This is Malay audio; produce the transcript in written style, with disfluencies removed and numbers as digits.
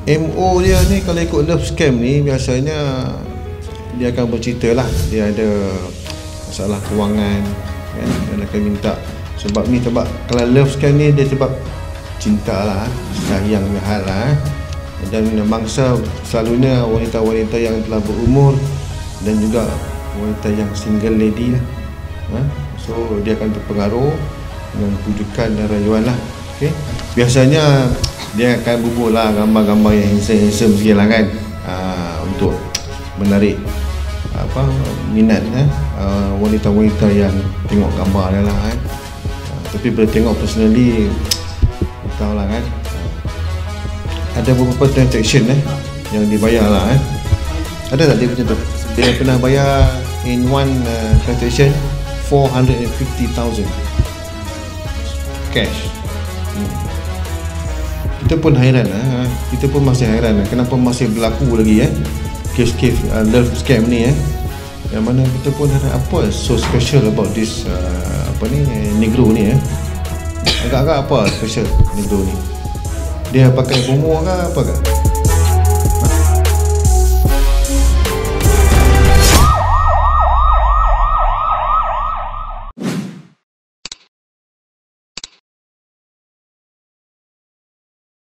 MO dia ni kalau ikut love scam ni biasanya dia akan bercerita lah dia ada masalah kewangan kan, dan akan minta sebab kalau love scam ni dia sebab cinta lah, sayang hal lah, dan mangsa selalunya wanita-wanita yang telah berumur dan juga wanita yang single lady lah, so dia akan terpengaruh dengan pujukan dan rayuan lah. Okay. Biasanya dia akan bubuh lah gambar-gambar yang handsome sikit lah kan, untuk menarik minat wanita-wanita yang tengok gambar dia lah kan. Tapi bila tengok personally tahu lah kan, ada beberapa transaction yang dibayar lah ada tak dia macam tu, dia pernah bayar in one transaction 450,000 cash. Kita pun hairan kita pun masih hairan kenapa masih berlaku lagi kes-kes love scam ni yang mana kita pun ada apa so special about this negro ni agak-agak apa special negro ni, dia pakai bomo ke apa ke?